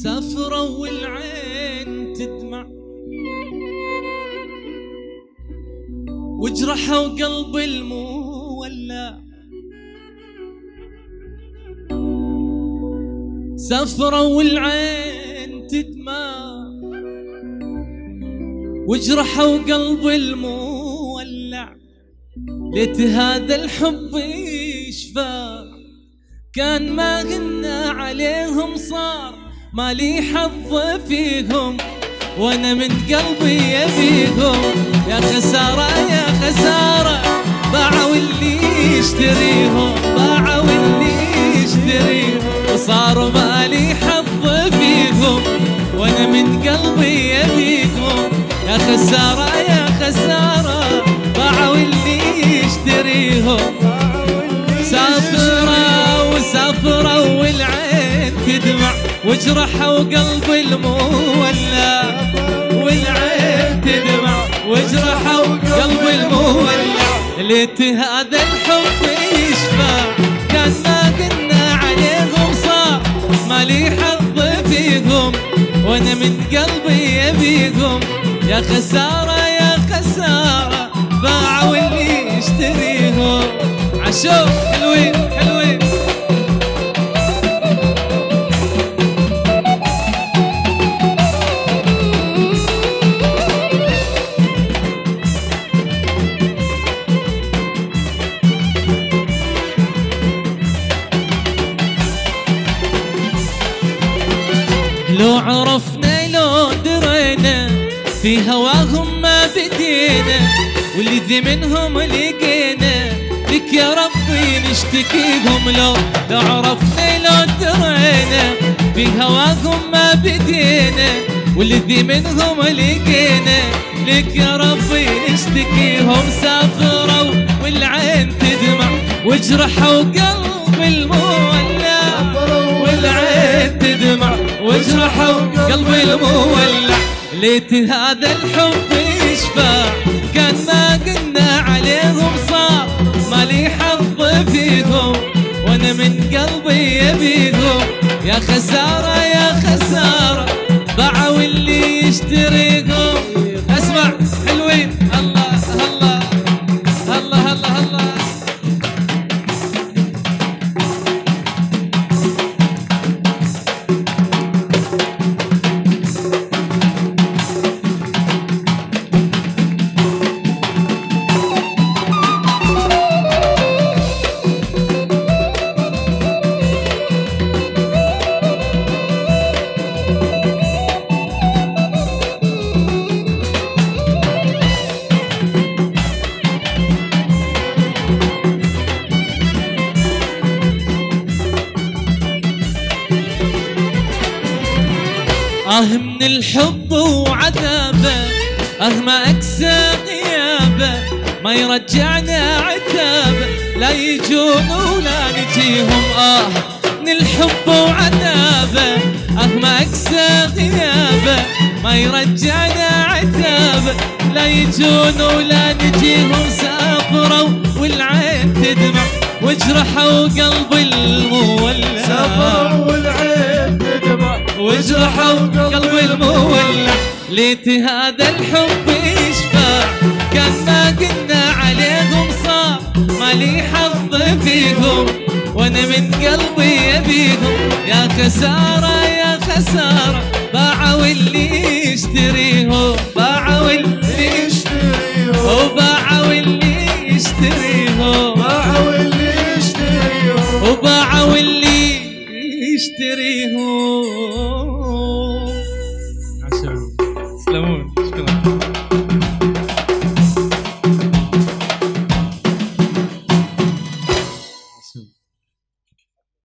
سافروا والعين تدمع وجرحوا قلب المولع. سافروا والعين تدمع وجرحوا قلب المولع. ليت هذا الحب يشفى كان ما غنى عليهم، صار مالي حظ فيهم وانا من قلبي يبيهم. يا خسارة يا خسارة، باعوا اللي يشتريهم، باعوا اللي يشتريهم، وصاروا مالي حظ فيهم وانا من قلبي يبيهم. يا خسارة يا خسارة، باعوا اللي يشتريهم. سافروا وسافروا والعين تدمع وجرحوا قلب المولع. والعين تدمع وجرحوا قلب المولع. ليت هذا الحب يشفى كان ما قلنا عليهم، صار مالي حظ فيهم وانا من قلبي يبيهم. يا خسارة يا خسارة، باعوا اللي يشتريهم. عشوق حلوين حلوين. لو عرفنا لو درينا في هواهم ما بدينا، واللي ذي منهم لقينا لك يا ربي نشتكيهم. لو عرفنا لو درينا في هواهم ما بدينا، واللي ذي منهم لقينا لك يا ربي نشتكيهم. سافروا والعين تدمع وجرحوا قلب المولع. والعين تدمع وجرحوا قلب المولع. ليت هذا الحب يشفى كان ما قلنا عليهم، صار مالي حظ فيهم وانا من قلبي يبيهم. يا خسارة يا خسارة، باعوا اللي يشتريهم. اسمع حلوين. الله الله الله الله الله. من الحب وعذابه، ما اكسى غيابه، ما يرجعنا عتابه، لا يجون ولا نجيهم. من الحب وعذابه، ما اكسى غيابه، ما يرجعنا عتابه، لا يجون ولا نجيهم. سافروا والعين تدمع وجرحوا قلب المولع. سافروا والعين تدمع وجرحوا قلب المولع. ليت هذا الحب يشفى كان ما قلنا عليهم، صار مالي حظ فيهم وانا من قلبي يبيهم. يا خسارة يا خسارة، باعوا اللي يشتريهم، باعوا اللي يشتريهم، وباعوا اللي يشتريهم، باعوا اللي يشتريهم، وباعوا اللي يشتريهم.